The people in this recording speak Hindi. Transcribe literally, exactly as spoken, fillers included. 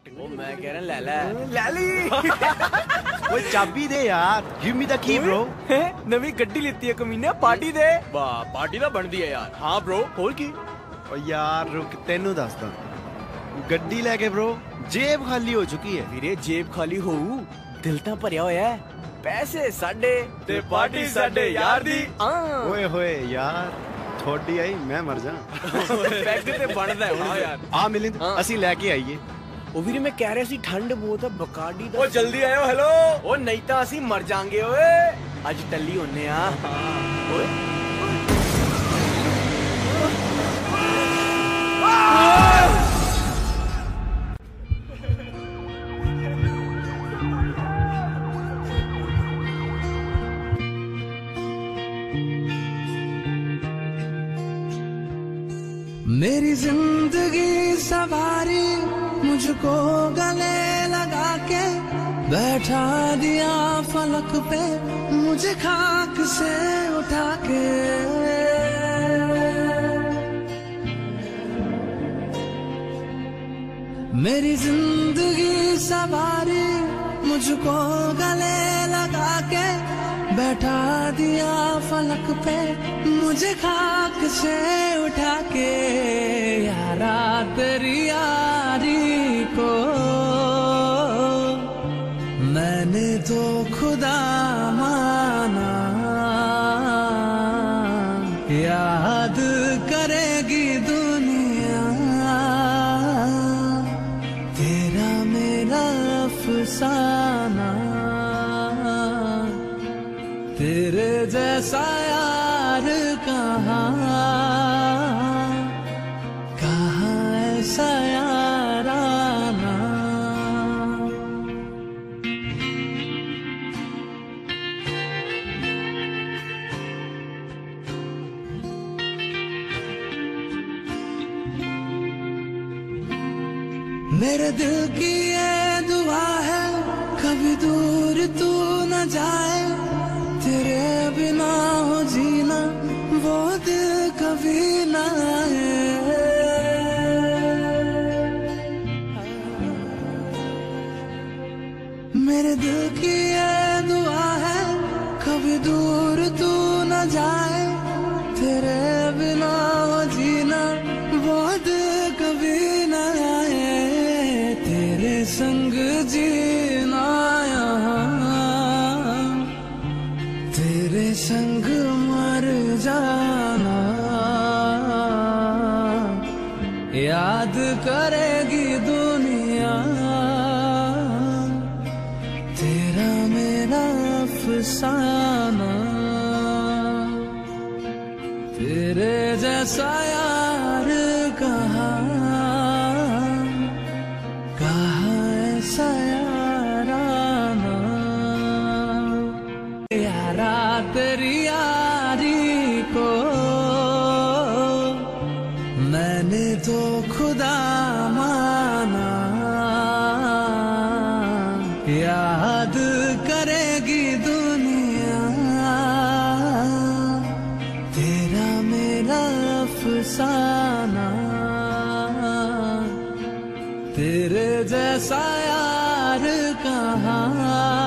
ओ मैं कह रहा ले ले ले ली वो चाबी दे यार, give me the key bro. नवी गड्डी लेती है कमीने, पार्टी दे। वाह पार्टी तो बनती है यार। हाँ ब्रो खोल की। ओ यार रुक तेनू दसदा, गड्डी लेके ब्रो जेब खाली हो चुकी है। वीरे जेब खाली हो दिल तो भरिया होया है, पैसे साडे ते पार्टी साडे यार दी। ओए होए यार थोड़ी आई मैं मर जा। पैग ते बनदा है हुण यार। आ मिलिंद असि लेके आईए। ओ वीरे मैं कह रहा सी ठंड बहुत है बकाडी दा। ओ जल्दी आयो हेलो। ओ नहीं तो असि मर जाएंगे ओए, अज टल्ली होने आ। ओए मेरी जिंदगी सवारी मुझको गले लगा के बैठा दिया फलक पे, मुझे खाक से उठा के। मेरी जिंदगी सवारी मुझको गले लगा के बैठा दिया फलक पे, मुझे खाक से उठा के। यारा तेरी यारी को मैंने तो खुदा माना, याद करेगी दुनिया तेरा मेरा अफसाना। तेरे जैसा यार कहाँ कहाँ ऐसा याराना। मेरे दिल की ये दुआ है कभी दूर तू न जाए, तेरे बिना हो जीना वो दिल कभी ना आए। मेरे दिल की ये दुआ है कभी दूर तू न जाए, तेरे बिना हो जीना वो दिल कभी ना आए। तेरे संग जीना यहाँ, तेरे संग मर जाना, याद करेगी दुनिया तेरा मेरा अफसाना। तेरे जैसा यार कहाँ कहाँ ऐसा याराना। यारा तेरी यारी को मैंने तो खुदा माना, याद करेगी दुनिया तेरा मेरा अफसाना। तेरे जैसा यार कहाँ